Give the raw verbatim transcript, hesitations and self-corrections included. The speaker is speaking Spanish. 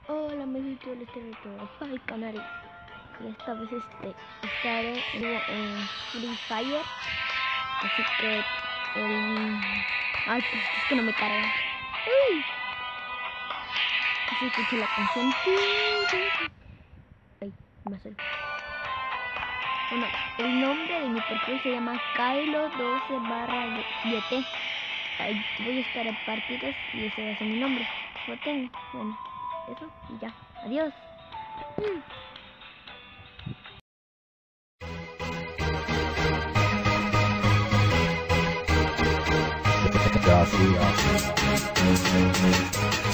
Hola amiguitos del territorio, soy Canary y esta vez este, estaré en Free Fire, así que el... Ay, pues es que no me carga. Uy. Así escucho la canción. Ay, me salió. Bueno, el nombre de mi perfil se llama Kylo doce barra D T. Voy a estar en partidas y ese va a ser mi nombre. Lo tengo, bueno, eso y ya. Adiós. Mm. Gracias.